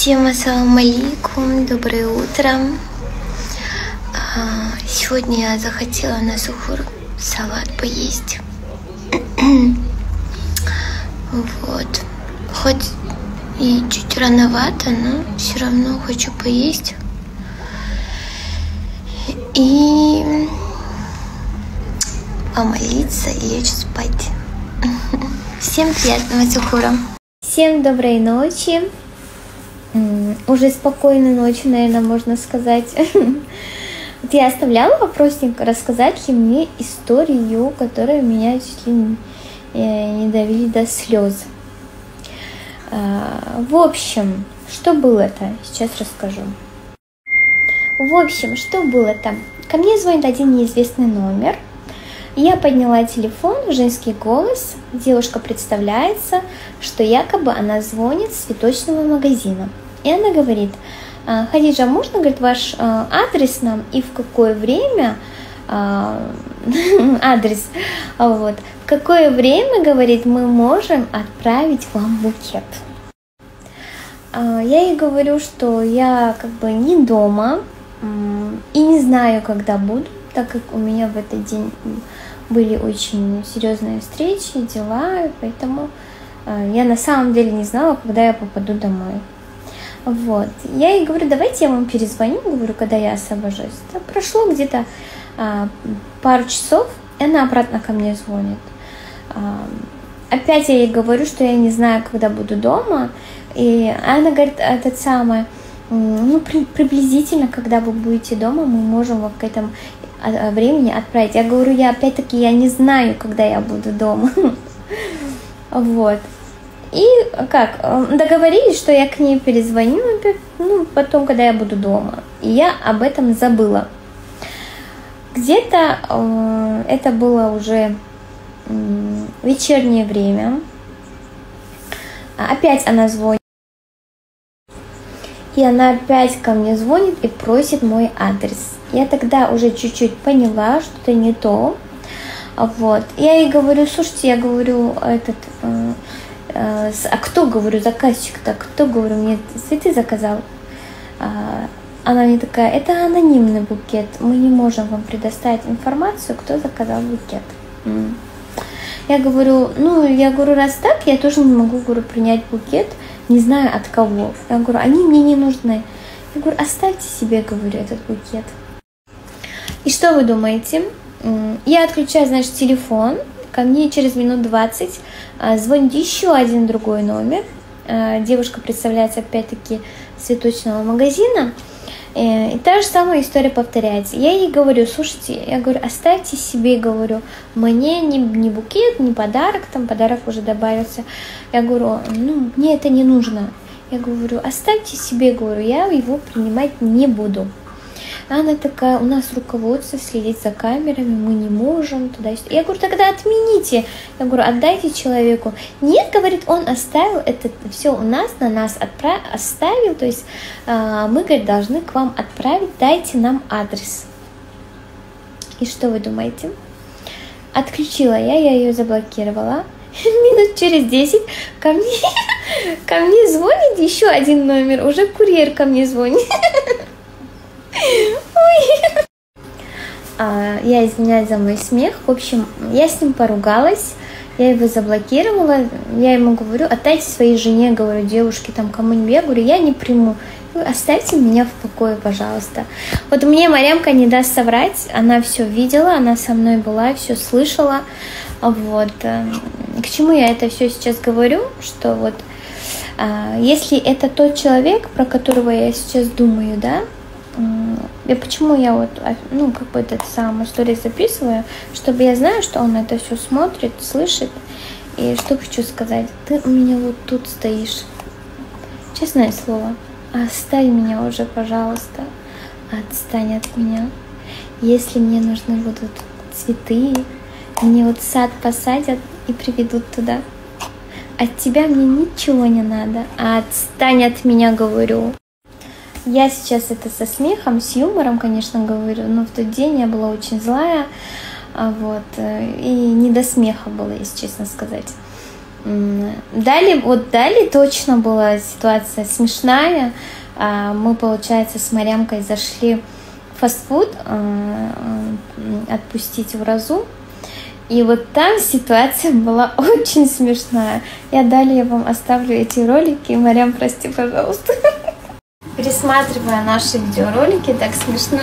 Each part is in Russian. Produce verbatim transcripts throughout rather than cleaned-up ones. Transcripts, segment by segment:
Всем ассаламу алейкум, доброе утро. Сегодня я захотела на сухур салат поесть. Вот. Хоть и чуть рановато, но все равно хочу поесть. И помолиться и лечь спать. Всем приятного сухура. Всем доброй ночи. Уже спокойной ночи, наверное, можно сказать. Вот я оставляла вопросник, рассказать ли мне историю, которая меня чуть ли не довели до слез. В общем, что было-то? Сейчас расскажу. В общем, что было-то? Ко мне звонит один неизвестный номер. Я подняла телефон, женский голос. Девушка представляется, что якобы она звонит с цветочного магазина. И она говорит: Хадиджа, можно, говорит, ваш адрес нам и в какое время, адрес, вот, в какое время, говорит, мы можем отправить вам букет. Я ей говорю, что я как бы не дома и не знаю, когда буду, так как у меня в этот день были очень серьезные встречи, дела, поэтому я на самом деле не знала, когда я попаду домой. Вот. Я ей говорю: давайте я вам перезвоню, говорю, когда я освобожусь. Да, прошло где-то а, пару часов, и она обратно ко мне звонит. А, опять я ей говорю, что я не знаю, когда буду дома. И она говорит, этот самый, ну, при, приблизительно, когда вы будете дома, мы можем вам к этому времени отправить. Я говорю, я опять-таки, я не знаю, когда я буду дома. Вот. И как, договорились, что я к ней перезвоню, ну, потом, когда я буду дома. И я об этом забыла. Где-то э, это было уже э, вечернее время. Опять она звонит. И она опять ко мне звонит и просит мой адрес. Я тогда уже чуть-чуть поняла, что-то не то. Вот. Я ей говорю: слушайте, я говорю, этот... Э, А кто, говорю, заказчик-то, кто, говорю, мне цветы заказал? Она мне такая: это анонимный букет, мы не можем вам предоставить информацию, кто заказал букет. Я говорю, ну, я говорю, раз так, я тоже не могу, говорю, принять букет, не знаю от кого. Я говорю, они мне не нужны. Я говорю, оставьте себе, говорю, этот букет. И что вы думаете? Я отключаю, значит, телефон. Ко мне через минут двадцать звонит еще один другой номер. Девушка представляется опять-таки с цветочного магазина. И та же самая история повторяется. Я ей говорю: слушайте, я говорю, оставьте себе, говорю, мне не, не букет, не подарок, там подарок уже добавился. Я говорю, ну, мне это не нужно. Я говорю, оставьте себе, говорю, я его принимать не буду. Она такая: у нас руководство следит за камерами, мы не можем туда. Я говорю, тогда отмените. Я говорю, отдайте человеку. Нет, говорит, он оставил это все у нас, на нас отправ... оставил. То есть э, мы, говорит, должны к вам отправить, дайте нам адрес. И что вы думаете? Отключила я, я ее заблокировала. Минут через десять ко мне, ко мне звонит еще один номер, уже курьер ко мне звонит. Ой. А, я извиняюсь за мой смех. В общем, я с ним поругалась, я его заблокировала. Я ему говорю: отдайте своей жене, говорю, девушке, там кому-нибудь. Я говорю, я не приму. Оставьте меня в покое, пожалуйста. Вот мне Марямка не даст соврать. Она все видела, она со мной была, все слышала. Вот. К чему я это все сейчас говорю? Что вот если это тот человек, про которого я сейчас думаю, да, и почему я вот, ну, как бы этот самый историю записываю, чтобы я знаю, что он это все смотрит, слышит. И что хочу сказать: ты у меня вот тут стоишь. Честное слово, оставь меня уже, пожалуйста. Отстань от меня. Если мне нужны будут цветы, мне вот сад посадят и приведут туда. От тебя мне ничего не надо. Отстань от меня, говорю. Я сейчас это со смехом, с юмором, конечно, говорю, но в тот день я была очень злая, вот, и не до смеха было, если честно сказать. Далее, вот далее точно была ситуация смешная. Мы, получается, с Марьямкой зашли в фастфуд отпустить в Розу. И вот там ситуация была очень смешная. Я далее вам оставлю эти ролики. Марьям, прости, пожалуйста. Пересматривая наши видеоролики, так смешно.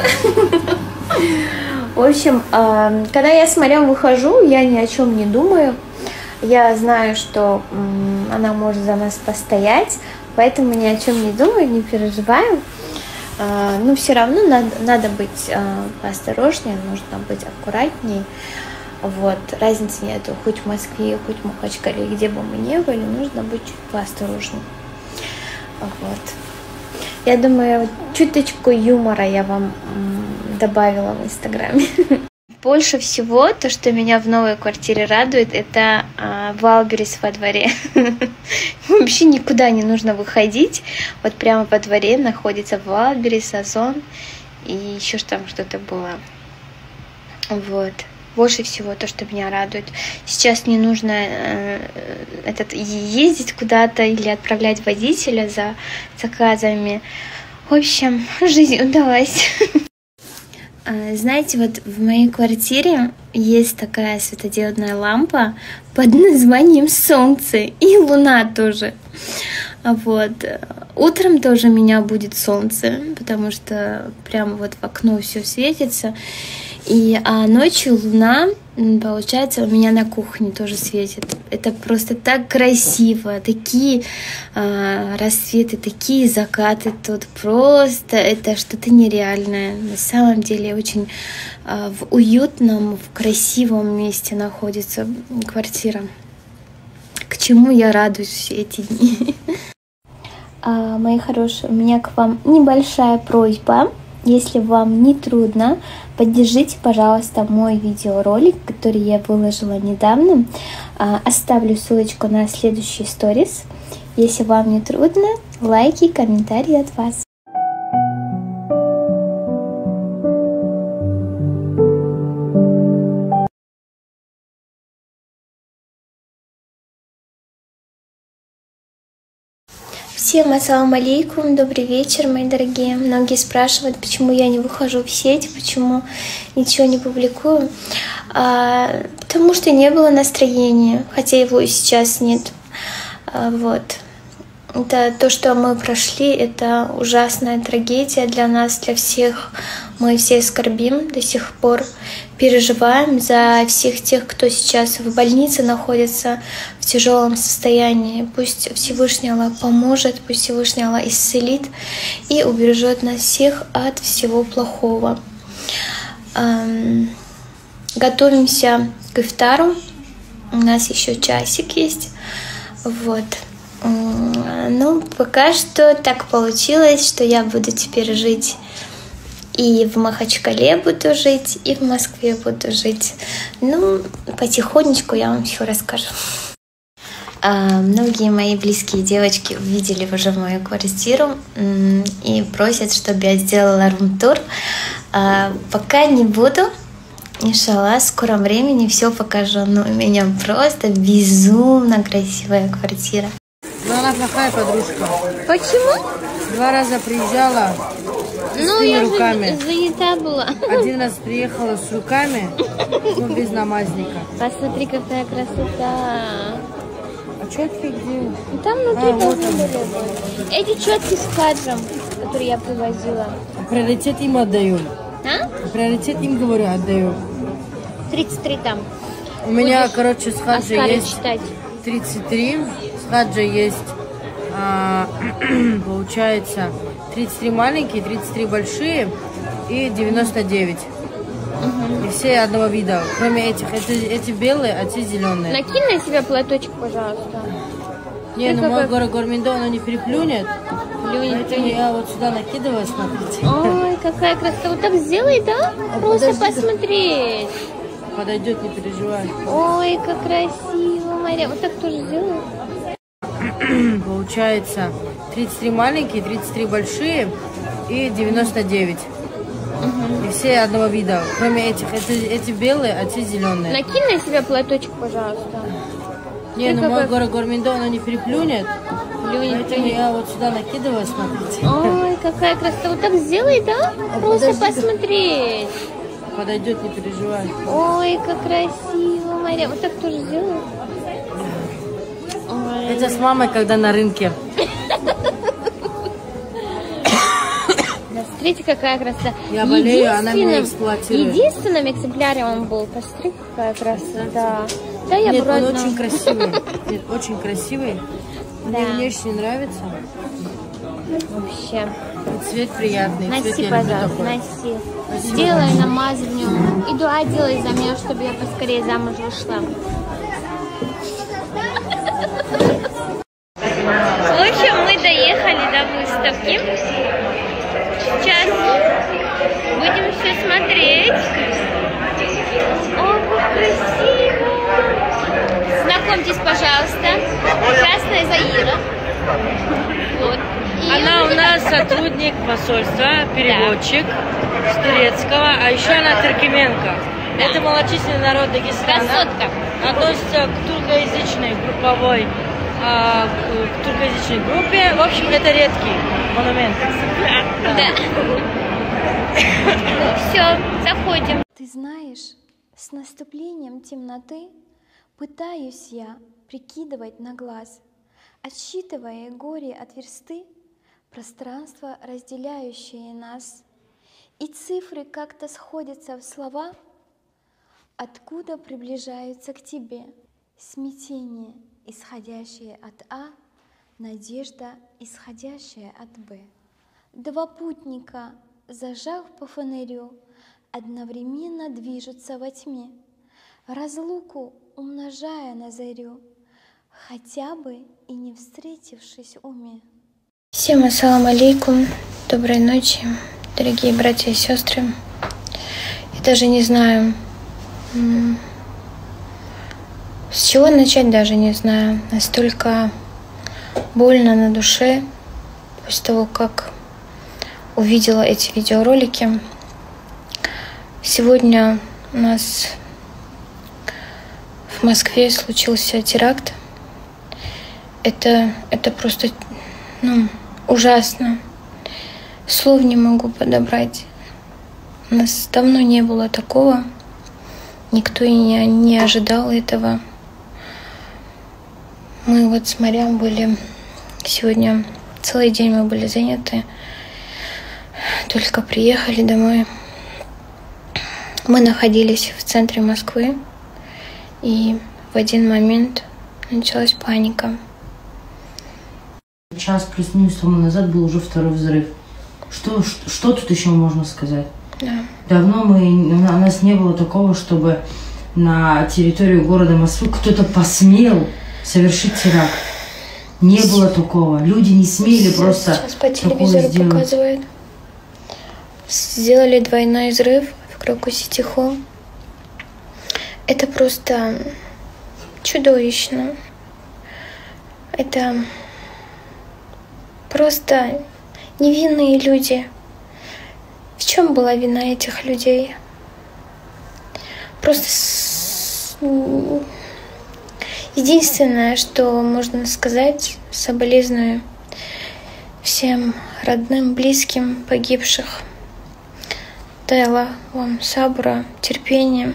В общем, когда я с Марьям выхожу, я ни о чем не думаю. Я знаю, что она может за нас постоять, поэтому ни о чем не думаю, не переживаю. Но все равно надо, надо быть поосторожнее, нужно быть аккуратнее. Вот, разницы нету, хоть в Москве, хоть в Махачкале, где бы мы ни были, нужно быть чуть поосторожнее. Вот. Я думаю, чуточку юмора я вам добавила в Инстаграме. Больше всего то, что меня в новой квартире радует, это а, Валберес во дворе. Вообще никуда не нужно выходить. Вот прямо во дворе находится Валберес, Озон и еще там что-то было. Вот. Больше всего то, что меня радует. Сейчас не нужно э, этот, ездить куда-то или отправлять водителя за заказами. В общем, жизнь удалась. Знаете, вот в моей квартире есть такая светодиодная лампа под названием Солнце и Луна тоже. Вот. Утром тоже у меня будет солнце, потому что прямо вот в окно все светится. И а ночью луна, получается, у меня на кухне тоже светит. Это просто так красиво. Такие а, рассветы, такие закаты тут. Просто это что-то нереальное. На самом деле очень а, в уютном, в красивом месте находится квартира. К чему я радуюсь все эти дни. А, мои хорошие, у меня к вам небольшая просьба. Если вам не трудно, поддержите, пожалуйста, мой видеоролик, который я выложила недавно. Оставлю ссылочку на следующий сторис. Если вам не трудно, лайки, комментарии от вас. Всем ассаламу алейкум, добрый вечер, мои дорогие. Многие спрашивают, почему я не выхожу в сеть, почему ничего не публикую. А, потому что не было настроения, хотя его и сейчас нет. А, вот. Это то, что мы прошли, это ужасная трагедия для нас, для всех. Мы все скорбим до сих пор, переживаем за всех тех, кто сейчас в больнице находится в тяжелом состоянии. Пусть Всевышний Аллах поможет, пусть Всевышний Аллах исцелит и убережет нас всех от всего плохого. Эм, готовимся к ифтару. У нас еще часик есть. Вот. Ну, пока что так получилось, что я буду теперь жить и в Махачкале буду жить, и в Москве буду жить. Ну, потихонечку я вам все расскажу. А, многие мои близкие девочки увидели уже мою квартиру и просят, чтобы я сделала рум-тур. А, пока не буду. Иншаллах, в скором времени все покажу. Но у меня просто безумно красивая квартира. Но она плохая подружка. Почему? Два раза приезжала ну, с я руками. занята была. Один раз приехала с руками, но без намазника. Посмотри, какая красота. А четки где? Там внутри а, вот были. Эти четки с хаджем, которые я привозила. Приоритет им отдаю. А? Приоритет им, говорю, отдаю. тридцать три там. У меня, будешь короче, с хаджа есть читать. тридцать три. С хаджа есть, а, получается, тридцать три маленькие, тридцать три большие и девяносто девять. Угу. И все одного вида, кроме этих. Это, эти белые, а те зеленые. Накинь на себя платочек, пожалуйста. Не, Ты ну мой как... город Горминдо, оно не переплюнет. Плюнет, Поэтому я вот сюда накидываю, смотрите. Ой, какая красота. Вот так сделай, да? А просто подожди, посмотреть. Подойдет, не переживай. Ой, как красиво, Мария. Вот так тоже сделай. Получается, тридцать три маленькие, тридцать три большие и девяносто девять. Угу. И все одного вида, кроме этих. Это, эти белые, а те зеленые. Накинь на себя платочек, пожалуйста. Не, ну мой город Горминдо, оно не переплюнет. Поэтому я вот сюда накидываю, смотрите. Ой, какая красота. Вот так сделай, да? А Просто подожди, посмотреть. Подойдет, не переживай. Ой, как красиво, Мария. Вот так тоже сделай. Ой. Это с мамой, когда на рынке. Смотрите, какая красота. Я болею, она меня эксплуатирует. Единственным экземпляром он был. Посмотри, какая красота. Да, я Нет, он бродна. очень красивый. Нет, очень красивый. Мне Да. внешне нравится. Вообще. И цвет приятный. Носи, цвет я люблю пожалуйста, такой. носи. Спасибо. Сделай намаз в нем. И дуа делай за меня, чтобы я поскорее замуж вышла. В общем, мы доехали до выставки. Сейчас будем все смотреть. О, как красиво! Знакомьтесь, пожалуйста, прекрасная Заира. Вот. И Она у нас сотрудник посольства, переводчик с турецкого, а еще она туркменка. Да. Это малочисленный народ Дагестана. красотка. Относится к туркоязычной групповой, а, к туркоязычной группе. В общем, это редкий монумент. Да. Ну все, заходим. Ты знаешь, с наступлением темноты пытаюсь я прикидывать на глаз, отсчитывая горе от версты, пространство, разделяющее нас, и цифры как-то сходятся в слова, откуда приближаются к тебе смятение, исходящее от А, надежда, исходящая от Б. Два путника, зажав по фонарю, одновременно движутся во тьме, разлуку умножая на зарю, хотя бы и не встретившись в уме. Всем ассаламу алейкум, доброй ночи, дорогие братья и сестры. Я даже не знаю, с чего начать, даже не знаю. Настолько больно на душе после того, как увидела эти видеоролики. Сегодня у нас в Москве случился теракт. Это, это просто, ну, ужасно. Слов не могу подобрать. У нас давно не было такого. Никто и не, не ожидал этого. Мы вот с Марьям были сегодня, целый день мы были заняты. Только приехали домой. Мы находились в центре Москвы. И в один момент началась паника. Час плюс-минус тому назад был уже второй взрыв. Что, что, что тут еще можно сказать? Да. Давно мы, у нас не было такого, чтобы на территорию города Москвы кто-то посмел совершить теракт. Не было такого. Люди не смели просто Сейчас по телевизору сделать. показывают. Сделали двойной взрыв в Крокус-Сити Холл. Это просто чудовищно. Это просто невинные люди. В чем была вина этих людей? Просто с... единственное, что можно сказать, соболезную всем родным, близким погибших. Дай Аллах вам сабра, терпения.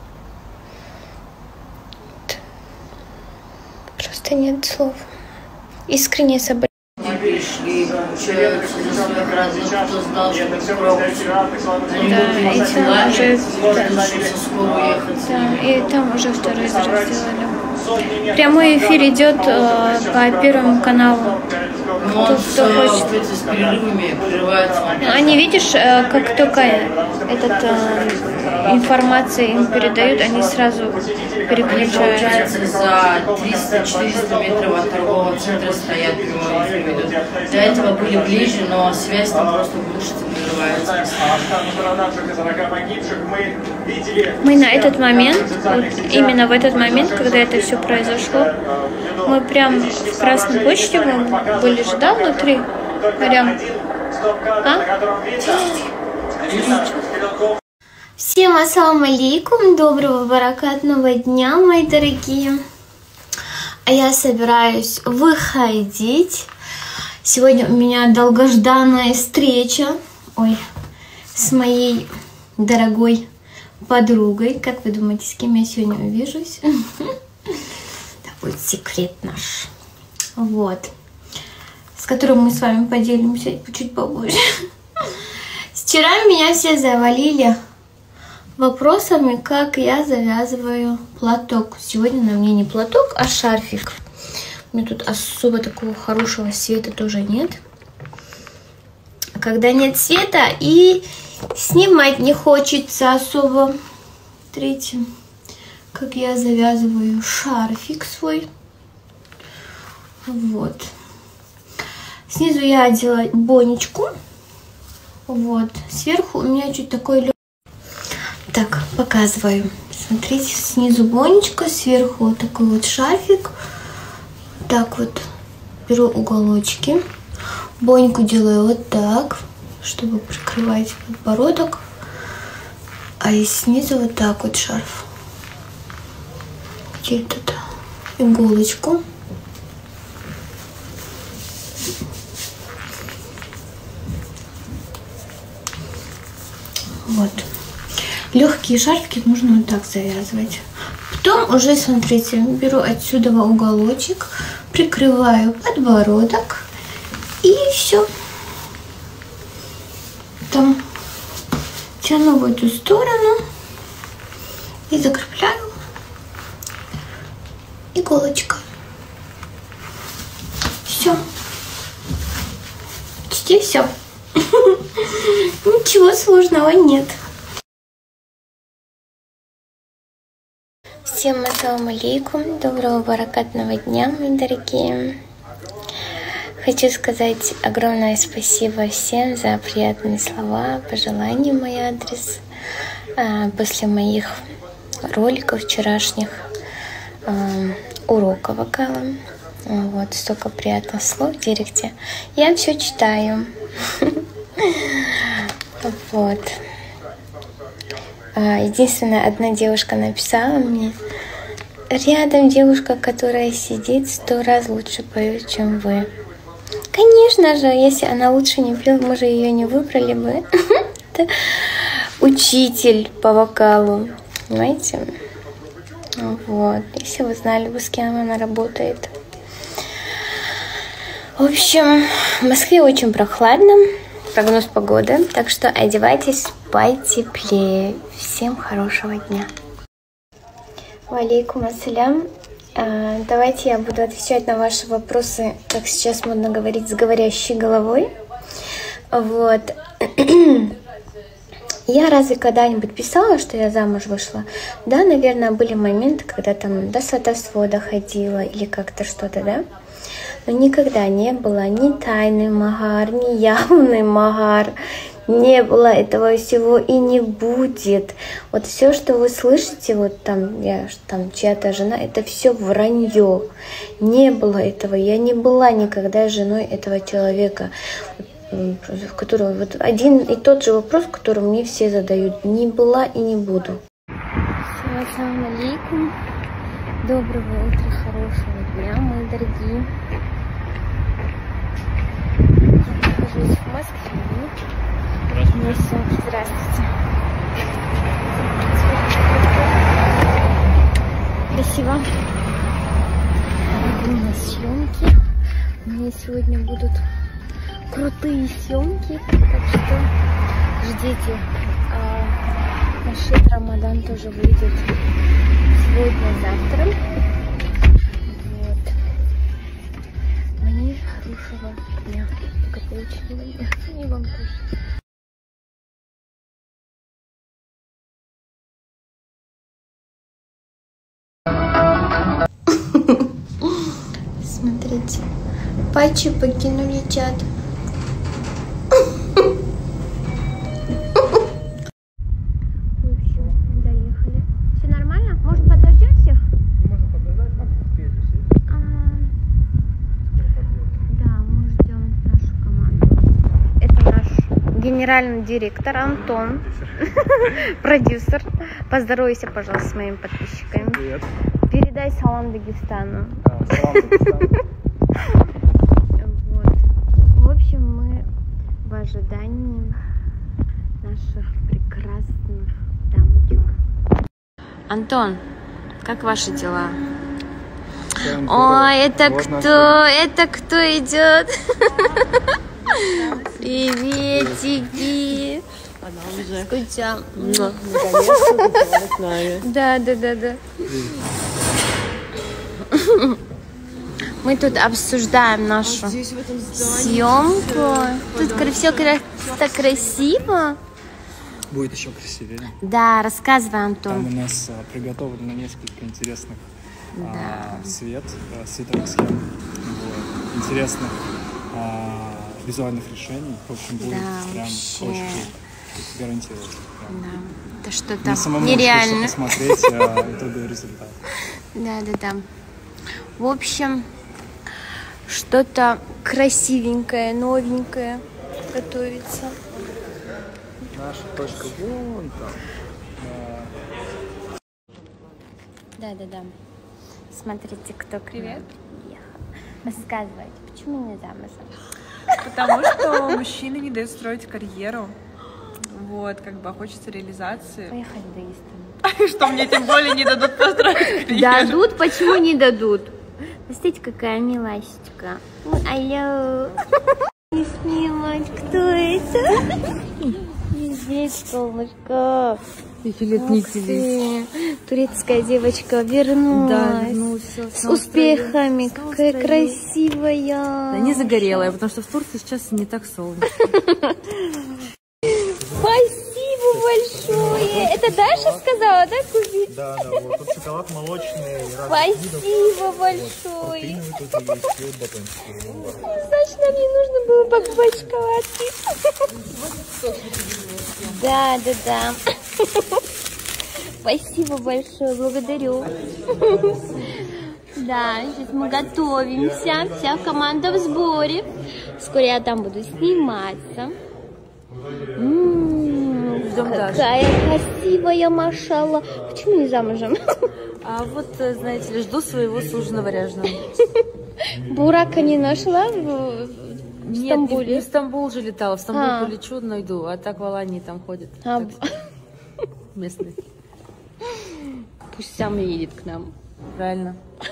Просто нет слов. Искренне соболезную. Пришли, получается, за своих родных, кто сдал, что Да, и там уже, да, да, и там уже второй взрыв сделали. Прямой эфир идет э, по Первому каналу. Но он Кто хочет. с перерывами прерывается. Они, видишь, э, как только эта э, информация им передают, они сразу Они, переключаются. получается, за триста-четыреста метров от торгового центра стоят, прямой эфир ведут. До этого были ближе, но связь там просто глушится, прерывается. Мы на этот момент, вот именно в этот момент, когда это все произошло, мы прям в Красной почте мы были же, да, внутри? Прям. А? Всем ассаламу алейкум, доброго баракатного дня, мои дорогие. А я собираюсь выходить. Сегодня у меня долгожданная встреча. Ой, с моей дорогой подругой. Как вы думаете, с кем я сегодня увижусь? Это будет секрет наш. Вот. С которым мы с вами поделимся чуть побольше. Вчера меня все завалили вопросами, как я завязываю платок. Сегодня на мне не платок, а шарфик. У меня тут особо такого хорошего света тоже нет. Когда нет света, и снимать не хочется особо. Смотрите, как я завязываю шарфик свой. Вот. Снизу я одела бонечку. Вот. Сверху у меня чуть такой легкий. Так, показываю. Смотрите, снизу бонечка, сверху вот такой вот шарфик. Так вот беру уголочки. Боньку делаю вот так, чтобы прикрывать подбородок. А и снизу вот так вот шарф. Где тут иголочку. Вот. Легкие шарфики нужно вот так завязывать. Потом уже, смотрите, беру отсюда уголочек, прикрываю подбородок и все. Там тяну в эту сторону и закрепляю иголочкой. Все. Почти все. Ничего сложного нет. Всем ассаламу алейкум, доброго баракатного дня, мои дорогие. Хочу сказать огромное спасибо всем за приятные слова, пожелания в мой адрес. После моих роликов вчерашних, урока вокала. Вот, столько приятных слов в директе. Я все читаю. Вот. Единственное, одна девушка написала мне: рядом девушка, которая сидит, сто раз лучше поет, чем вы. Конечно же, если она лучше не пела, мы же ее не выбрали бы. Это учитель по вокалу, понимаете? Вот. Если вы знали бы, с кем она работает. В общем, в Москве очень прохладно. Прогноз погоды, так что одевайтесь потеплее. Всем хорошего дня. Валейкум ассалям. А, давайте я буду отвечать на ваши вопросы, как сейчас модно говорить, с говорящей головой. Вот. Я разве когда-нибудь писала, что я замуж вышла? Да, наверное, были моменты, когда там до сватовства доходила или как-то что-то, да? Но никогда не было ни тайный магар, ни явный магар. Не было этого всего и не будет. Вот все, что вы слышите, вот там, я там чья-то жена, это все вранье. Не было этого. Я не была никогда женой этого человека, в которого вот один и тот же вопрос, который мне все задают. Не была и не буду. Ассаламу алейкум. Доброго утра, хорошего дня, мои дорогие. Я нахожусь в Москве. Здравствуйте. Здравствуйте. Спасибо. Иду на съемки. У меня сегодня будут крутые съемки, так что ждите. А, наш Рамадан тоже выйдет сегодня-завтра. Вот. Мне хорошего дня, благополучного дня. И вам тоже. Смотрите, патчи покинули чат. Доехали. Все нормально? Может, подождем всех? Можно подождать, как успеете сесть. А, да, мы ждем нашу команду. Это наш генеральный директор Антон. Продюсер. Поздоровайся, пожалуйста, с моими подписчиками. Привет. Передай салам Дагестану. Да, Вот. В общем, мы в ожидании наших прекрасных дамочек. Антон, как ваши дела? Ой, это кто? Это кто идет? Приветики. Скучал. Да, да, да, да. Мы тут обсуждаем нашу съемку. Тут все так красиво. Будет еще красивее. Да, рассказывай, Антон. Там у нас а, приготовлено несколько интересных да. а, цвет, а, цветовых схем, вот, интересных а, визуальных решений. В общем, будет да, прям вообще. очень круто. Гарантирую. Прям. Да. Это что-то самому нереально. Посмотреть а, итоговый результат. Да, да, да. В общем, что-то красивенькое, новенькое готовится. Наша точка вон там. Да, да, да. Смотрите, кто привет. Рассказывайте, почему не замужем? Потому что мужчины не дают строить карьеру. Вот, как бы хочется реализации. Поехали до Истры. Что мне тем более не дадут построить карьеру. Дадут? Почему не дадут? Смотрите, какая милашечка. Ой, алло. Не снимать, кто это? Здесь, солнышко. Турецкая девочка вернулась. Да, вернулась. С успехами. Какая красивая. Да не загорелая, потому что в Турции сейчас не так солнечно. Спасибо большое. Это Даша сказала, да, купить? Да, да, вот тут шоколад молочный. Спасибо большое. Значит, нам не нужно было покупать шоколадки. Да, да, да. Спасибо большое, благодарю. Да, сейчас мы готовимся. Вся команда в сборе. Скоро я там буду сниматься. М-м, какая красивая, машалла. Почему не замужем? А вот, знаете ли, жду своего суженого ряженого. Бурака не нашла в, в Нет, Стамбуле? не, не в Стамбул уже летала. В Стамбул А. полечу, найду. А так в Алании там ходят. А, Местные. пусть сам едет к нам. Правильно.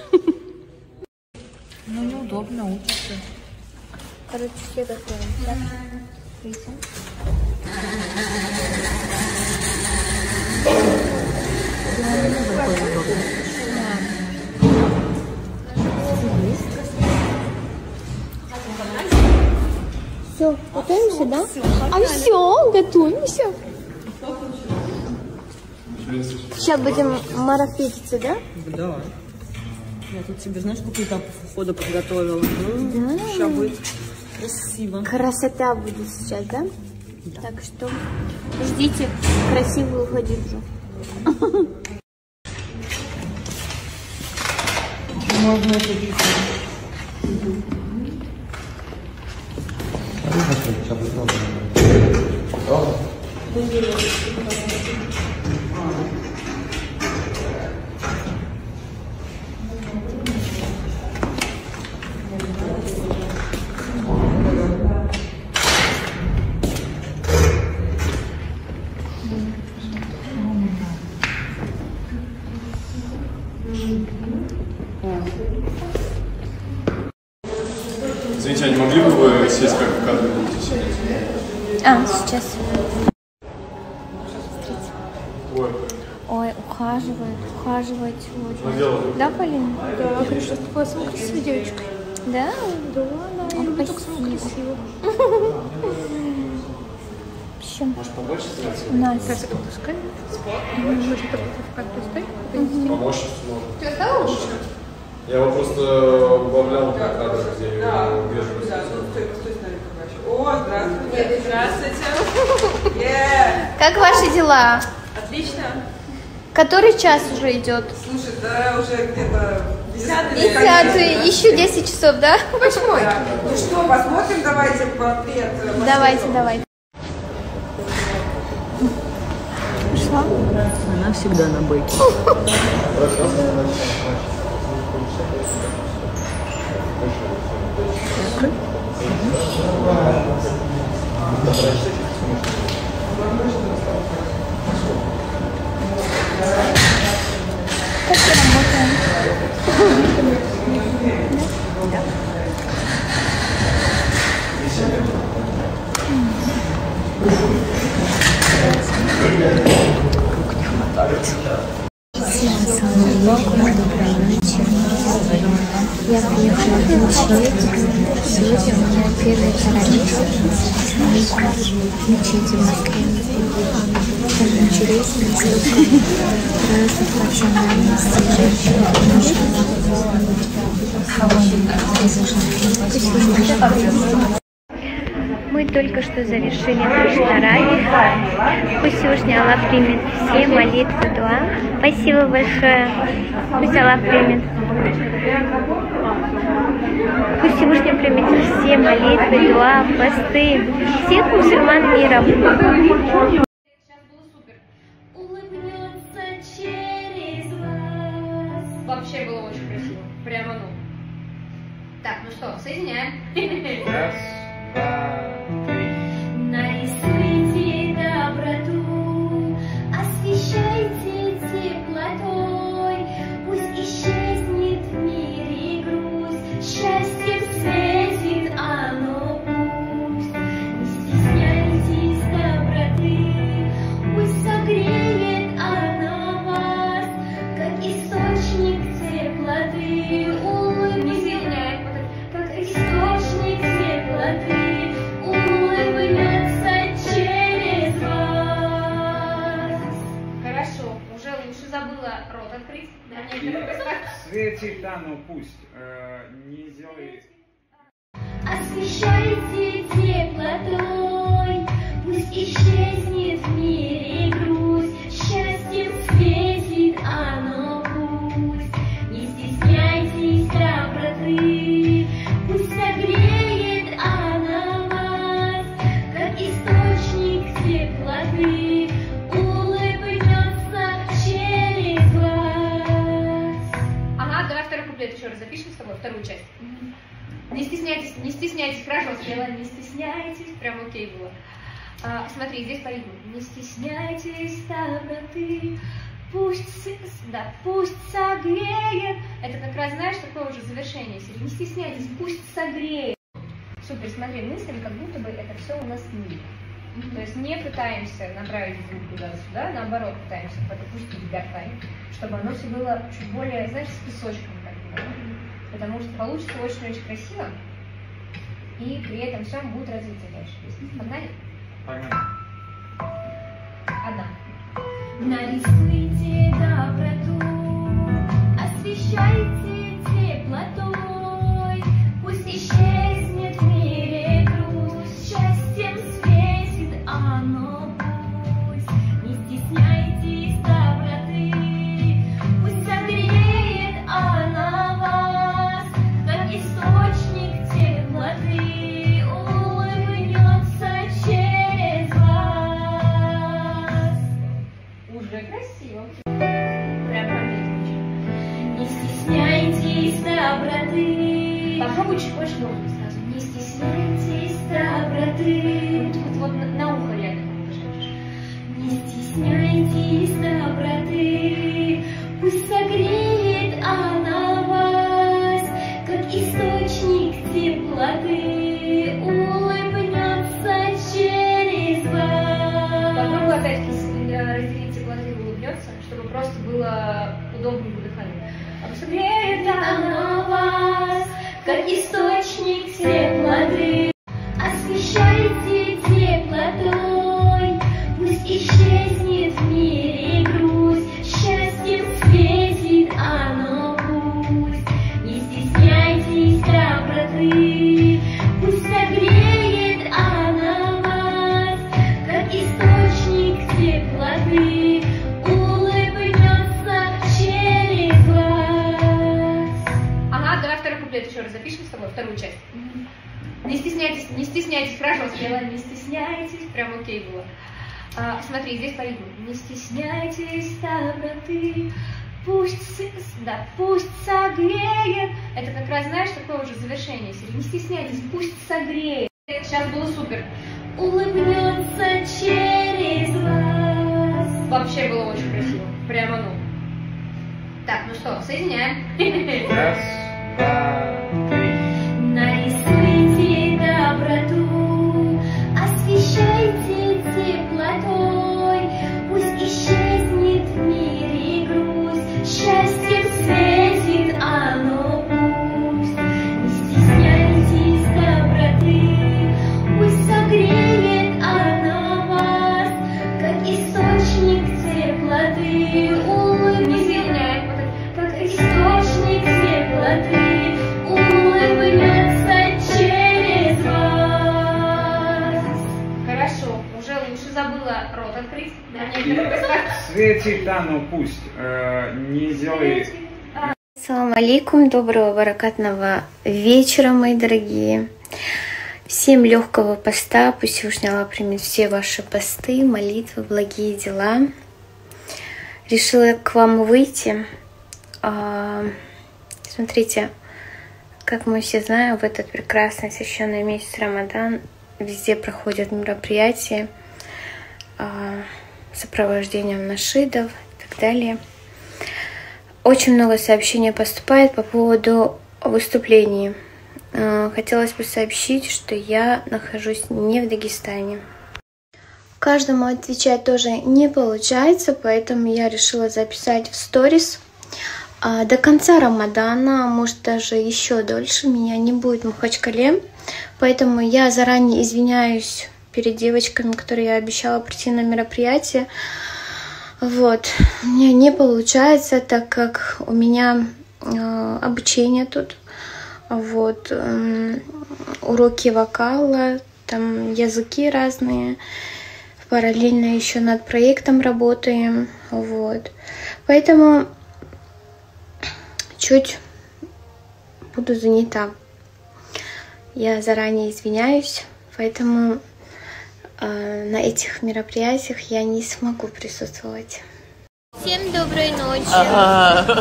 Ну, неудобно, учится. Короче, все готовим. Да? Видите? Все, готовимся, да? А все, готовимся. Сейчас будем марафетиться, да? Да. Я тут себе, знаешь, сколько этапов ухода подготовила. Да. Сейчас будет красиво. Красота будет сейчас, да? Да. Так что ждите красивую уходившую. Можно это видеть. Извините, а не могли бы вы сесть, как в кадре будете сидеть? А, сейчас. Ой, Ой, ухаживает, ухаживает сегодня. наделали. Да, Полина? Да, хорошо, с тобой самой красивой девочкой. Да? Да, да, я люблю только самую красивую. Еще. Может, побольше сделать? Настя. Сейчас я пускай. Можно только в кадре стоять. Помочь можно. Я его просто убавлял для кадра, где я его вижу. О, здравствуйте. Здравствуйте. Как ваши дела? Отлично. Который час уже идет? Слушай, да, уже где-то десятый. Десятый, еще десять часов, да? Восьмой. Ну что, посмотрим, давайте портрет. Давайте, давайте. Пошла? Она всегда на бойке. Я приехала в мечеть. Сегодня у меня первый таравих в мечети в Москве. Очень интересно, сколько разных национальностей женщин. Мы только что завершили наш таравих. Пусть Всевышний Аллах примет все молитвы, дуа. Спасибо большое. Пусть Аллах примет. Пусть Всевышний примет все молитвы, дуа, посты всех мусульман мира. Вообще было очень красиво. Прямо ну. Так, ну что, соединяем. Раз, два, три. Нарисуйте доброту, освещайте теплотой, пусть исчезнет в мире грусть, счастьем светит оно пусть. Не стесняйтесь доброты, пусть согреет она вас, как источник теплоты. Улыбнись, как источник теплоты. Забыла рот открыть. Светит оно пусть. Э, не делай. Освещайте теплотой, пусть исчезнет в мире грусть, счастьем светит оно пусть. Не стесняйтесь доброты, пусть согреет она вас, как источник теплоты. Еще раз запишем с тобой вторую часть. Mm-hmm. Не стесняйтесь, не стесняйтесь, хорошо спела, не стесняйтесь, прям окей было. А, смотри, здесь по-ритму. Не стесняйтесь доброты, пусть, да, пусть согреет. Это как раз, знаешь, такое уже завершение. Не стесняйтесь, пусть согреет. Супер, смотри, мыслим, как будто бы это все у нас мир. Mm-hmm. То есть не пытаемся направить звук туда-сюда, наоборот, пытаемся подпустить гортань, чтобы оно все было чуть более, знаешь, с песочком. Потому что получится очень-очень красиво, и при этом все будет развиться дальше. Погнали? Погнали. Одна. Нарисуйте доброту, освещайте теплотой, пусть исчезнет в мире грусть, счастьем светит оно пусть. Не стесняйтесь доброты, пусть согреет она вас, как источник теплоты, улыбнется через вас. Уже красиво. Прям отлично. Не стесняйтесь доброты. Попробуй чуть больше громко сразу. Не стесняйтесь доброты. Вот, вот, вот на, на ухо реально. Не стесняйтесь доброты, пусть согреет она вас, как источник теплоты, улыбнется через вас. Попробуй опять-таки разделить теплоты и улыбнется, чтобы просто было удобно дыхание. Согреет она вас, как источник теплоты. Освещайте теплотой, пусть исчезнет в мире грусть, счастьем светит оно пусть. Не стесняйтесь доброты, пусть согреет она вас, как источник теплоты, улыбнется через вас. Ага, давай второй куплет еще раз запишем с тобой, вторую часть. Mm-hmm. Не стесняйтесь, не стесняйтесь, хорошо спела, не стесняйтесь, прям окей было. А, смотри, здесь по-ритму. Не стесняйтесь доброты, пусть, да, пусть согреет. Это как раз, знаешь, такое уже завершение. Не стесняйтесь, пусть согреет. Сейчас было супер. Улыбнется через вас. Вообще было очень красиво. Прямо ну. Так, ну что, соединяем. Раз, два, три. Нарисуйте доброту, освещайте теплотой, пусть исчезнет в мире грусть, счастьем светит оно пусть. Не стесняйтесь доброты, пусть согреет она вас, как источник теплоты. Улыбнитесь, как источник теплоты, улыбнется через вас. Хорошо, уже лучше, забыла рот открыть. На некоторых местах. Светит оно пусть. Э, не делай... Ассаламу алейкум, доброго баракатного вечера, мои дорогие. Всем легкого поста, пусть Всевышний Аллах примет все ваши посты, молитвы, благие дела. Решила к вам выйти. А, смотрите, как мы все знаем, в этот прекрасный священный месяц Рамадан везде проходят мероприятия а, с сопровождением нашидов и так далее. Очень много сообщений поступает по поводу выступлений. А, хотелось бы сообщить, что я нахожусь не в Дагестане. Каждому отвечать тоже не получается, поэтому я решила записать в сторис. До конца Рамадана, может даже еще дольше, меня не будет в Махачкале, поэтому я заранее извиняюсь перед девочками, которые я обещала прийти на мероприятие. Вот, у меня не получается, так как у меня э, обучение тут, вот, э, уроки вокала, там языки разные. Параллельно еще над проектом работаем, вот. Поэтому чуть буду занята. Я заранее извиняюсь, поэтому э, на этих мероприятиях я не смогу присутствовать. Всем доброй ночи. Ага.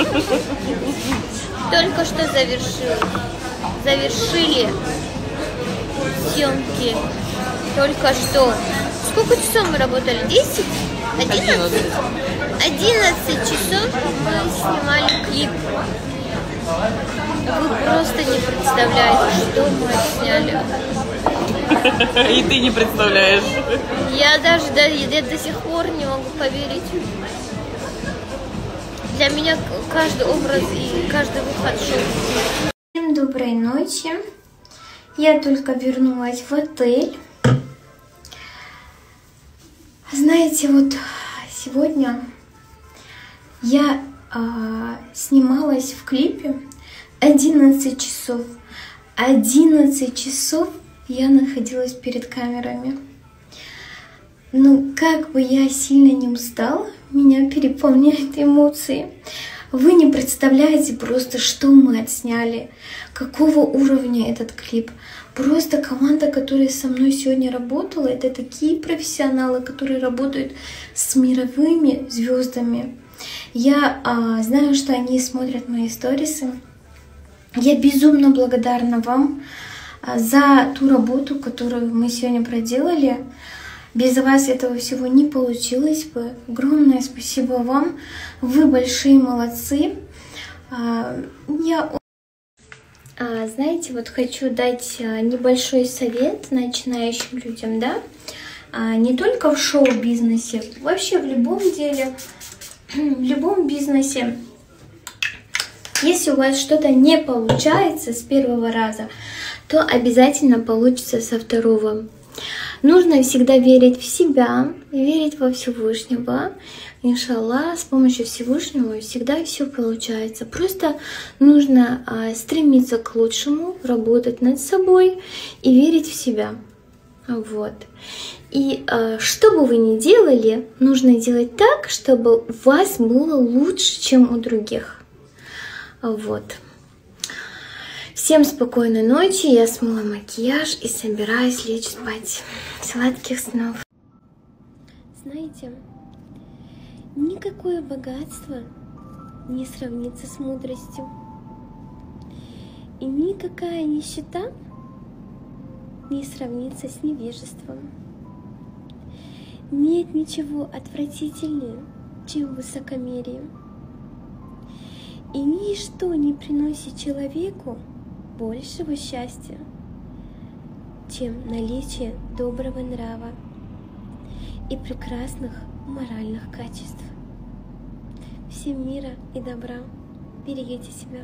Только что завершили, завершили съемки. Только что. Сколько часов мы работали? десять? одиннадцать? одиннадцать часов мы снимали клип. Вы просто не представляете, что мы сняли. И ты не представляешь. Я даже до, я до сих пор не могу поверить. Для меня каждый образ и каждый выход шоу. Всем доброй ночи. Я только вернулась в отель. Знаете, вот сегодня я а, снималась в клипе одиннадцать часов. одиннадцать часов я находилась перед камерами. Ну, как бы я сильно не устала, меня переполняют эмоции. Вы не представляете просто, что мы отсняли, какого уровня этот клип. Просто команда, которая со мной сегодня работала, это такие профессионалы, которые работают с мировыми звездами. Я а, знаю, что они смотрят мои сторисы. Я безумно благодарна вам а, за ту работу, которую мы сегодня проделали. Без вас этого всего не получилось бы. Огромное спасибо вам. Вы большие молодцы. А, я А, знаете, вот хочу дать небольшой совет начинающим людям, да, а, не только в шоу-бизнесе, вообще в любом деле, в любом бизнесе. Если у вас что-то не получается с первого раза, то обязательно получится со второго. Нужно всегда верить в себя, верить во Всевышнего. Иншаллах, с помощью Всевышнего всегда все получается. Просто нужно а, стремиться к лучшему, работать над собой и верить в себя. Вот. И а, что бы вы ни делали, нужно делать так, чтобы у вас было лучше, чем у других. Вот. Всем спокойной ночи, я смыла макияж и собираюсь лечь спать. Сладких снов. Знаете, никакое богатство не сравнится с мудростью. И никакая нищета не сравнится с невежеством. Нет ничего отвратительнее, чем высокомерие. И ничто не приносит человеку большего счастья, чем наличие доброго нрава и прекрасных моральных качеств. Всем мира и добра. Берегите себя.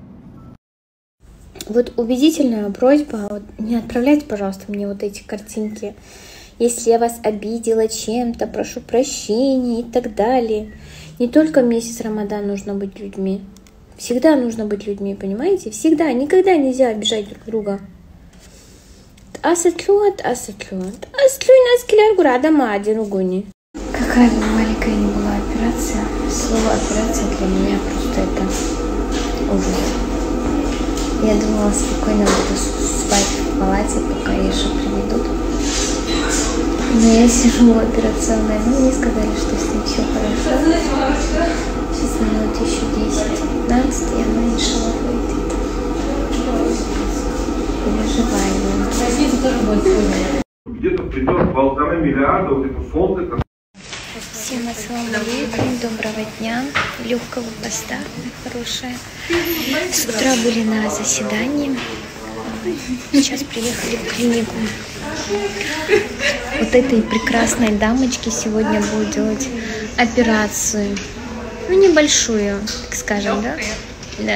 Вот убедительная просьба, вот не отправляйте, пожалуйста, мне вот эти картинки. Если я вас обидела чем-то, прошу прощения и так далее. Не только в месяц Рамадан нужно быть людьми. Всегда нужно быть людьми, понимаете? Всегда, никогда нельзя обижать друг друга. Асатлуат, асатлуат. Астлуй нас киляр гурада мади ругуни. Какая бы маленькая ни была операция, слово операция для меня просто это ужас. Я думала, спокойно буду спать в палате, пока Ешу приведут. Но я сижу в операционной, ну мне сказали, что с ним все хорошо. Сейчас минут еще десять-пятнадцать, и она решила выйти. Переживаем. Где-то в пределах полтора миллиарда вот это фонд, это... Всем ассаламу алейкум, доброго дня, легкого поста, хорошее. С утра были на заседании, сейчас приехали в клинику. Вот этой прекрасной дамочке сегодня будут делать операцию, ну небольшую, так скажем, да? Да.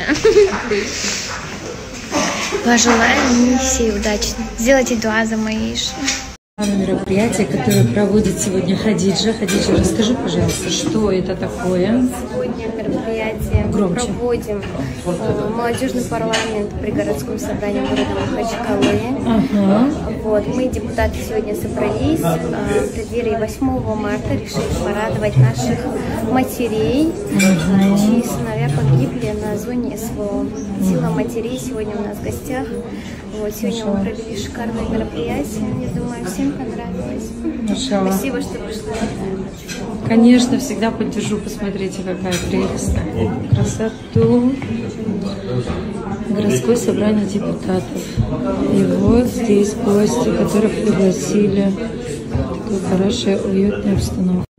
Пожелаем мне всей удачи. Сделайте дуа за мои Ишу. Мероприятие, которое проводит сегодня Хадиджа. Хадиджа, расскажи, пожалуйста, что это такое? Сегодня мероприятие Громче. проводим э, молодежный парламент при городском собрании города Махачкалы. Ага. Вот, мы, депутаты, сегодня собрались э, в преддверии восьмого марта, решили порадовать наших матерей, ага. чьи сыновья погибли на зоне СВО. Сила матерей сегодня у нас в гостях. Вот, сегодня мы провели шикарное мероприятие. Я думаю, всем понравилось. Машалла. Спасибо, что пришла. Конечно, всегда поддержу. Посмотрите, какая прелестная красоту. Городское собрание депутатов. И вот здесь гости, которых пригласили. Такая хорошая, уютная обстановка.